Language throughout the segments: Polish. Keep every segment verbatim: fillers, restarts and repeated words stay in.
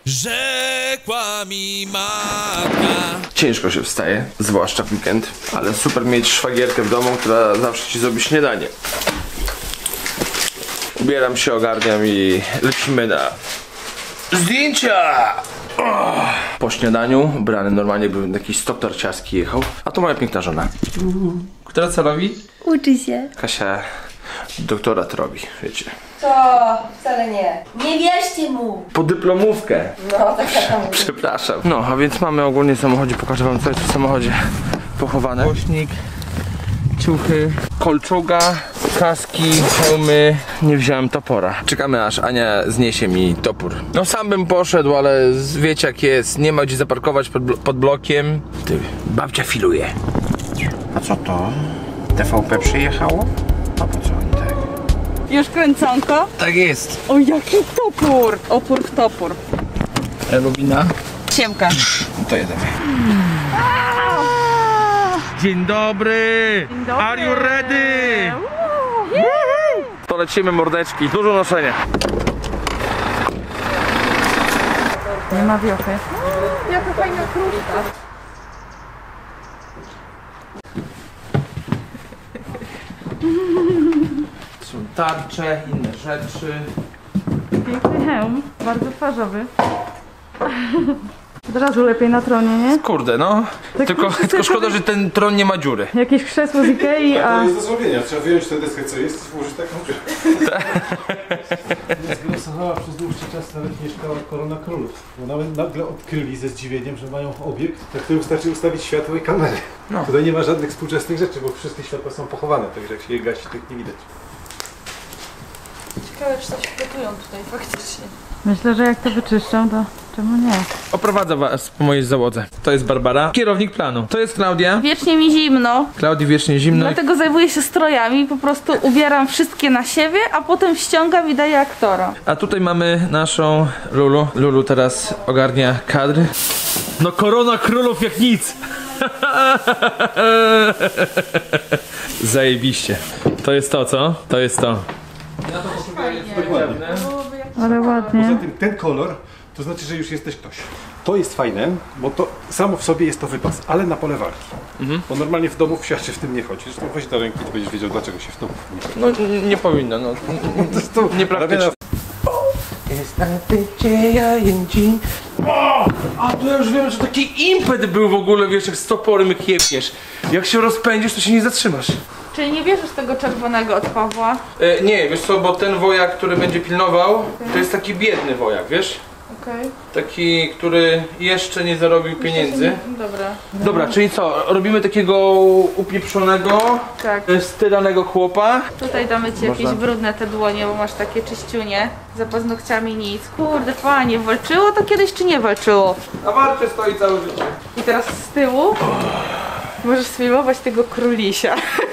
Rzekła mi matka. Ciężko się wstaje, zwłaszcza w weekend, ale super mieć szwagierkę w domu, która zawsze ci zrobi śniadanie. Ubieram się, ogarniam i lecimy na zdjęcia! Oh. Po śniadaniu, brany normalnie bym jakiś stok narciarski jechał, a to moja piękna żona. Mm. Która co robi? Uczy się. Kasia doktorat robi, wiecie. To wcale nie. Nie wierzcie mu. Po dyplomówkę. No, taka tam. Przepraszam. No, a więc mamy ogólnie w samochodzie, pokażę wam co jest w samochodzie pochowane. Głośnik, ciuchy, kolczuga, kaski, hełmy. Nie wziąłem topora. Czekamy aż Ania zniesie mi topór. No sam bym poszedł, ale wiecie jak jest. Nie ma gdzie zaparkować pod, blo pod blokiem. Ty, babcia filuje. A co to? T V P przyjechało? A po co oni tak? Już kręconko? Tak jest. O, jaki topór! Opór w topór. Lubina. Siemka. To jedziemy. Dzień dobry. Dzień dobry. Are you ready? To lecimy, mordeczki. Dużo noszenia. Nie ma wiochy. Jaka fajna kruszka. Są tarcze, inne rzeczy. Piękny hełm, bardzo twarzowy. Od razu lepiej na tronie, nie? Kurde, no. Tak tylko, tylko szkoda, że ten tron nie ma dziury. Jakieś krzesło z Ikei, a... To jest do zrobienia, trzeba wyjąć tę deskę co jest i włożyć taką grę. Zgrosowała przez dłuższy czas nawet mieszkała Korona Królów. Bo nawet nagle odkryli ze zdziwieniem, że mają obiekt, na którym wystarczy ustawić światło i kamerę. No. Tutaj nie ma żadnych współczesnych rzeczy, bo wszystkie światła są pochowane, także jak się je gasi, tych nie widać. Ciekawe, czy coś gotują tutaj faktycznie. Myślę, że jak to wyczyszczą, to czemu nie? Oprowadzę was po mojej załodze. To jest Barbara, kierownik planu. To jest Klaudia. Wiecznie mi zimno, Klaudii wiecznie zimno. dlatego zajmuję się strojami, po prostu ubieram wszystkie na siebie, a potem ściągam i daję aktorom. A tutaj mamy naszą Lulu. Lulu teraz ogarnia kadry. No korona królów jak nic. Zajebiście. To jest to, co? To jest to. Dokładnie. Ale ładnie. Poza tym ten kolor, to znaczy, że już jesteś ktoś. To jest fajne, bo to samo w sobie jest to wypas, ale na pole walki. Mhm. Bo normalnie w domu w świecie w tym nie chodzi. Zresztą weź do ręki, to będziesz wiedział, dlaczego się w domu nie chodzi. No nie, nie powinno, no. To jest to Niepraktycznie. Jest na dzień. O! A to ja już wiem, że taki impet był w ogóle, wiesz, jak z toporem jak jebniesz. Jak się rozpędzisz, to się nie zatrzymasz. Czyli nie bierzesz tego czerwonego od Pawła? E, nie, wiesz co, bo ten wojak, który będzie pilnował, to jest taki biedny wojak, wiesz? Okej. Okay. Taki, który jeszcze nie zarobił pieniędzy. Dobra. Dobra, czyli co, robimy takiego upieprzonego, Tak. stylanego chłopa. Tutaj damy ci jakieś brudne te dłonie, bo masz takie czyściunie. Za paznokciami nic. Kurde, fajnie. Walczyło to kiedyś, czy nie walczyło? Na warcie stoi całe życie. I teraz z tyłu możesz sfilmować tego królisia.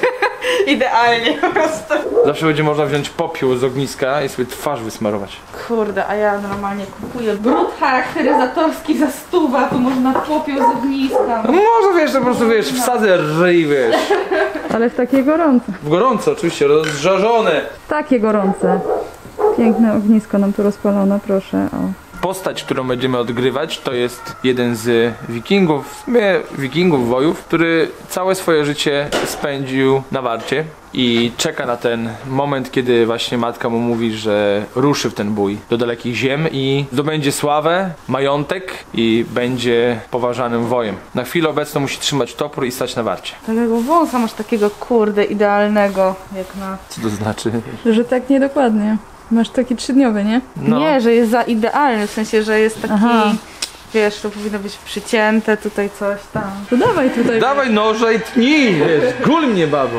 Idealnie po prostu. Zawsze będzie można wziąć popiół z ogniska i sobie twarz wysmarować. Kurde, a ja normalnie kupuję brud charakteryzatorski za stuwa, tu można popiół z ogniska. No może wiesz, to po prostu wiesz, wsadzę ryj, wiesz. Ale w takie gorące. W gorąco oczywiście, rozżarzone. Takie gorące. Piękne ognisko nam tu rozpalono, proszę. O. Postać, którą będziemy odgrywać, to jest jeden z wikingów, w sumie wikingów, wojów, który całe swoje życie spędził na warcie i czeka na ten moment, kiedy właśnie matka mu mówi, że ruszy w ten bój do dalekich ziem i zdobędzie sławę, majątek i będzie poważanym wojem. Na chwilę obecną musi trzymać topór i stać na warcie. Takiego wąsa masz takiego kurde idealnego, jak na... Co to znaczy? Że tak niedokładnie. Masz taki trzydniowy, nie? No. Nie, że jest za idealny, w sensie, że jest taki... Aha. Wiesz, to powinno być przycięte, tutaj coś tam. To dawaj tutaj. Dawaj noże i tnij, wiesz, gul mnie, babo.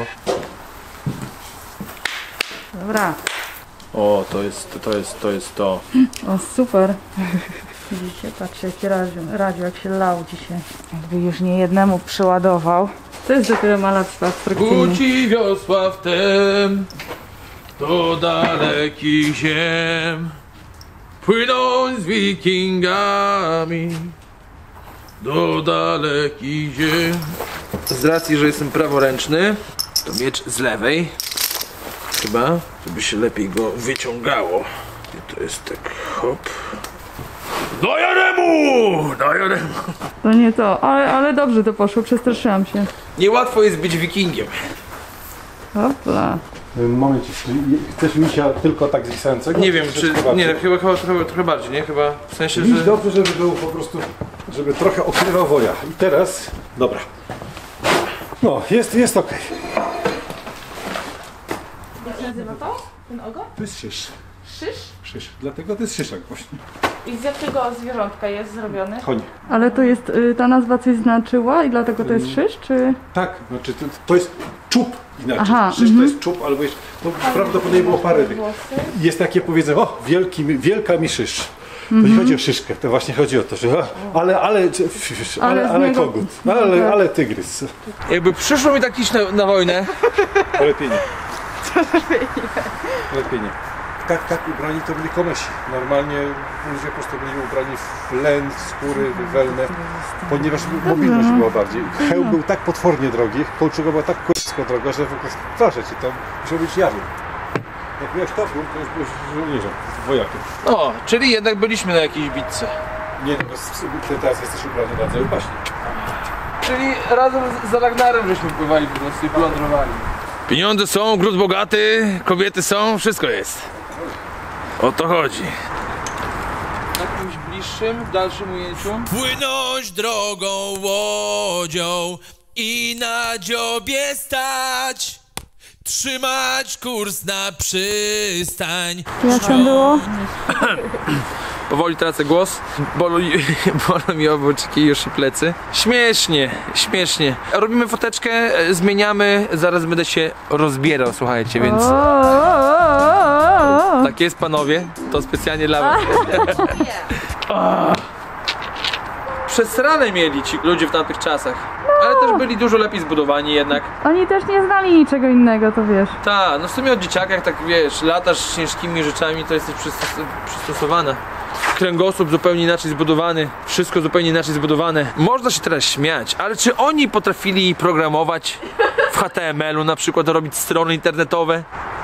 Dobra. O, to jest, to jest, to jest to. O, super. Widzicie, patrzcie, jaki radził, radził, jak się lał dzisiaj. Jakby już nie jednemu przyładował. To jest dopiero malactwo abstrakcyjne. Kuci wiosła wtem do dalekich ziem, płyną z wikingami do dalekich ziem. Z racji, że jestem praworęczny, to miecz z lewej. Chyba, żeby się lepiej go wyciągało. I to jest tak hop. Do Jaremu! Do Jaremu! To nie to, ale, ale dobrze to poszło, przestraszyłam się. Niełatwo jest być wikingiem. Hopla. Momencik, chcesz misia tylko tak zwisającego? Nie wiem, czy... Nie, chyba, chyba trochę, trochę bardziej, nie? Chyba w sensie, Miś że... dobrze, żeby był po prostu, żeby trochę okrywał woja. I teraz, dobra. No, jest, jest okej. Jak się nazywa to? Ten ogon? To jest szysz. Szysz? Szysz. Dlatego to jest szyszak właśnie. I z jakiego zwierzątka jest zrobiony? Koń. Ale to jest, y, ta nazwa coś znaczyła i dlatego to jest szysz, czy... Tak, znaczy to, to jest czub inaczej. Aha, Szysz to mhm. jest czub, albo jeszcze, no, prawdopodobnie było parę tych. Jest takie powiedzenie, o, wielki, mi- wielka mi szysz. To nie chodzi o szyszkę, to właśnie chodzi o to, że a, ale, ale, ale, ale, Ale z ale niego- kogut, ale, ale tygrys. Jakby przyszło mi tak iść na, na wojnę, Lepiej nie. Lepiej nie. Tak, tak ubrani to byli komesi. Normalnie ludzie po prostu byli ubrani w len, w skóry, w wełnę, ponieważ mobilność była bardziej. Hełm był tak potwornie drogi, kołczuga była tak kursko droga, że w ogóle proszę cię, to musiał być jawny. Jak miałeś topór, to już byłeś żołnierzem, wojakiem. o, czyli jednak byliśmy na jakiejś bitce. Nie, no, ty teraz jesteś ubrany na całej paśni. Czyli razem z Ragnarem żeśmy pływali po prostu i plądrowali. Pieniądze są, gród bogaty, kobiety są, wszystko jest. O to chodzi. Na jakimś bliższym, dalszym ujęciu. Płynąć drogą łodzią i na dziobie stać. Trzymać kurs na przystań. Jak tam było? Powoli tracę głos, bolą, bolą mi oboczyki już i plecy. Śmiesznie, śmiesznie. Robimy foteczkę, e, zmieniamy, zaraz będę się rozbierał, słuchajcie, więc... O, o, o, o. Tak jest, panowie, to specjalnie dla was. Ah. Przesrane mieli ci ludzie w tamtych czasach, ale też byli dużo lepiej zbudowani jednak. Oni też nie znali niczego innego, to wiesz. Tak, no w sumie od dzieciakach tak wiesz, latasz z ciężkimi rzeczami, to jesteś przystos- przystosowana. Kręgosłup zupełnie inaczej zbudowany, wszystko zupełnie inaczej zbudowane. Można się teraz śmiać, ale czy oni potrafili programować w H T M L u, na przykład robić strony internetowe?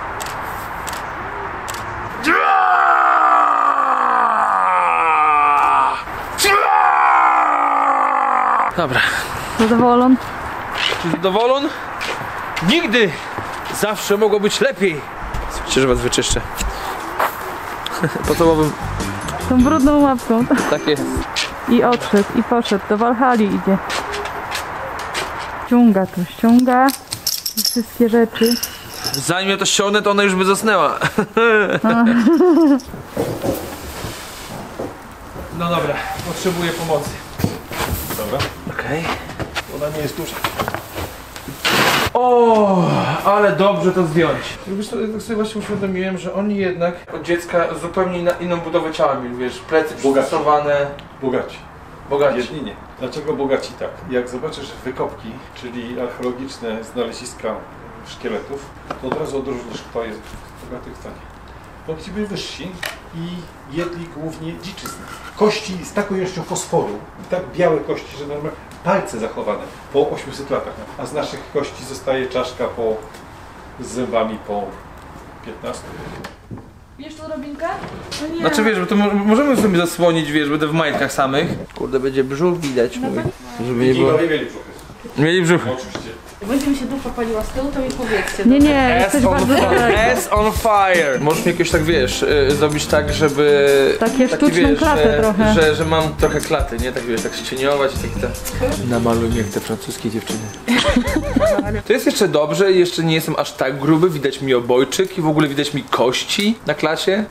Dobra. Zadowolony? Czy zadowolony? Nigdy! Zawsze mogło być lepiej. Słuchajcie, że was wyczyszczę. Podstawowym. Tą brudną łapką. Tak jest. I odszedł, i poszedł. Do Walhali idzie. Ściąga to, ściąga. I wszystkie rzeczy. Zanim ja to ściągnę, to ona już by zasnęła. No dobra, potrzebuję pomocy. Dobra. Okej. Ona nie jest duża. O, ale dobrze to zdjąć. Wiesz, to, tak sobie właśnie uświadomiłem, że oni jednak od dziecka zupełnie inna, inną budowę ciała mieli, wiesz, plecy przystosowane, Bogaci. bogaci. Biedni nie. Dlaczego bogaci tak? Jak zobaczysz wykopki, czyli archeologiczne znaleziska szkieletów, to od razu odróżnisz, kto jest bogaty, kto nie. Bogaci byli wyżsi i jedli głównie dziczyznę. Kości z taką ilością fosforu, i tak białe kości, że normalnie palce zachowane po osiemset latach, a z naszych kości zostaje czaszka po, z zębami po piętnastu. Bierz tu Robinkę? No nie. Znaczy wiesz, bo to mo możemy sobie zasłonić, wiesz, będę w majtkach samych. Kurde, będzie brzuch widać mój. Żeby nie było... Kingowie mieli brzuchy. Mieli brzuch. Oczywiście. Będzie mi się dupa paliła z tyłu, to mi powiedzcie. Nie, nie, S jesteś on, bardzo fire. daleko. S on fire. Możesz mi jakoś tak, wiesz, y, zrobić tak, żeby... Takie taki, sztuczną klatę że, trochę. Że, że mam trochę klaty, nie? Tak wiesz, tak ścieniować i tak te... Namaluj mnie jak te francuskie dziewczyny. To jest jeszcze dobrze, jeszcze nie jestem aż tak gruby, widać mi obojczyk i w ogóle widać mi kości na klacie.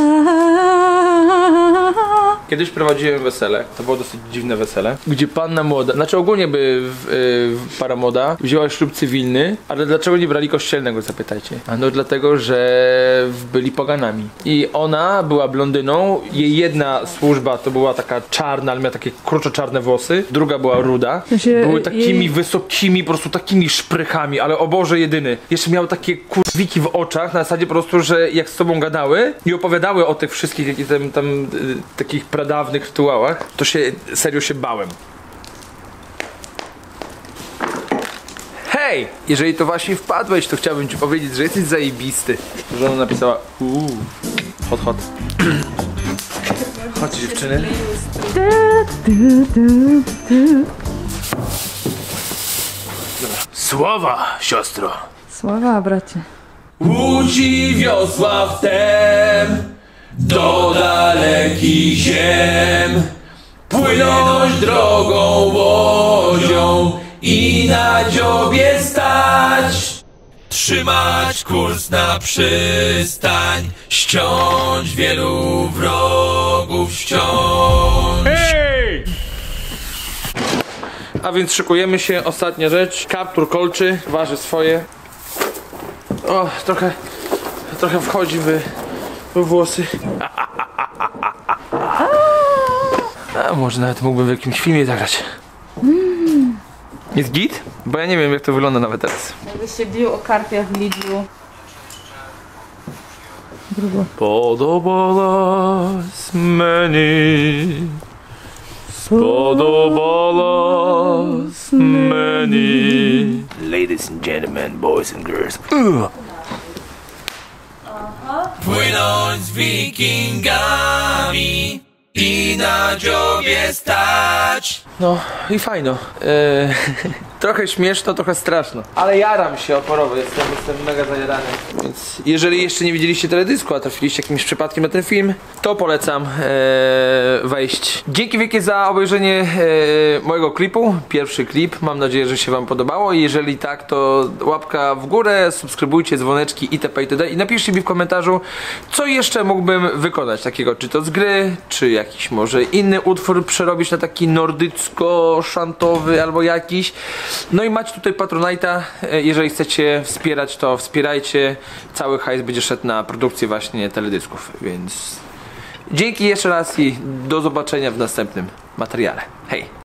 Kiedyś prowadziłem wesele, to było dosyć dziwne wesele, gdzie panna młoda, znaczy ogólnie by w, y, para młoda wzięła ślub cywilny, ale dlaczego nie brali kościelnego, zapytajcie. A no dlatego, że byli poganami. I ona była blondyną, jej jedna służba to była taka czarna, ale miała takie kruczo-czarne włosy, druga była ruda, sensie, były takimi jej- wysokimi, po prostu takimi szprychami, ale o Boże jedyny. Jeszcze miały takie kurwiki w oczach, na zasadzie po prostu, że jak z sobą gadały i opowiadały o tych wszystkich jakich tam, tam y, takich pradawnych rytuałach, to się, serio się bałem. Hej! Jeżeli to właśnie wpadłeś, to chciałbym ci powiedzieć, że jesteś zajebisty. Żona napisała uuu, hot hot. Chodźcie dziewczyny. Dobra. Sława, siostro. Sława, bracie. Łódź wiosła wtem do dalekich ziem, płynąć drogą łodzią i na dziobie stać, trzymać kurs na przystań, ściąć wielu wrogów, ściąć. Hej! A więc szykujemy się, ostatnia rzecz. Kaptur kolczy, waży swoje. O, trochę, trochę wchodzi w, w włosy. A może nawet mógłbym w jakimś filmie zagrać. Jest git? Bo ja nie wiem, jak to wygląda nawet teraz. Jakbyś się bił o karpiach w Lidlu. Grubo. Podobalas meni, podobalas meni. Ladies and gentlemen, boys and girls. Ugh. Płynąć z wikingami i na dziobie stać. No i fajno. Eee, trochę śmieszno, trochę straszno. Ale jaram się oporowo, jestem, jestem mega zajarany. Więc jeżeli jeszcze nie widzieliście teledysku, a trafiliście jakimś przypadkiem na ten film, to polecam eee, wejść. Dzięki wielkie za obejrzenie eee, mojego klipu. Pierwszy klip. Mam nadzieję, że się wam podobało. I jeżeli tak, to łapka w górę, subskrybujcie, dzwoneczki itp. itd. I napiszcie mi w komentarzu, co jeszcze mógłbym wykonać takiego, czy to z gry, czy jakiś może inny utwór przerobić na taki nordycko-szantowy albo jakiś. No i macie tutaj Patronite'a. Jeżeli chcecie wspierać, to wspierajcie. Cały hajs będzie szedł na produkcję właśnie teledysków, więc dzięki jeszcze raz i do zobaczenia w następnym materiale. Hej!